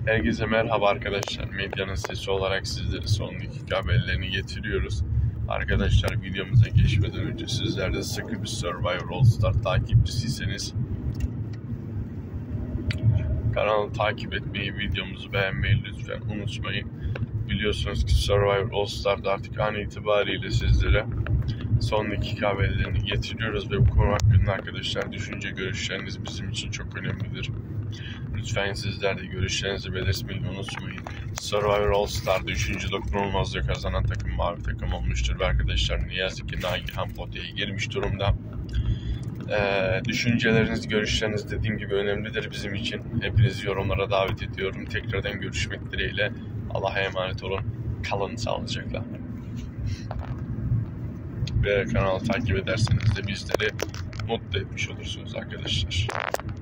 Herkese merhaba arkadaşlar. Medyanın sesi olarak sizlere son dakika haberlerini getiriyoruz. Arkadaşlar, videomuza geçmeden önce sizler de sıkı bir Survivor All Star takipçisiyseniz kanalı takip etmeyi, videomuzu beğenmeyi lütfen unutmayın. Biliyorsunuz ki Survivor All Star'da artık an itibariyle sizlere son dakika haberlerini getiriyoruz ve bu konu hakkında arkadaşlar düşünce görüşleriniz bizim için çok önemlidir. Lütfen sizler de görüşlerinizi belirtmeyi unutmayın. Survivor All Star'da 3. dokunulmazlığı kazanan takım mavi takım olmuştur ve arkadaşlar ne yazık ki Nagihan potaya girmiş durumda. Düşünceleriniz, görüşleriniz dediğim gibi önemlidir bizim için. Hepinizi yorumlara davet ediyorum. Tekrardan görüşmek dileğiyle. Allah'a emanet olun. Kalın sağlıcakla. Ve kanalı takip ederseniz de bizleri mutlu etmiş olursunuz arkadaşlar.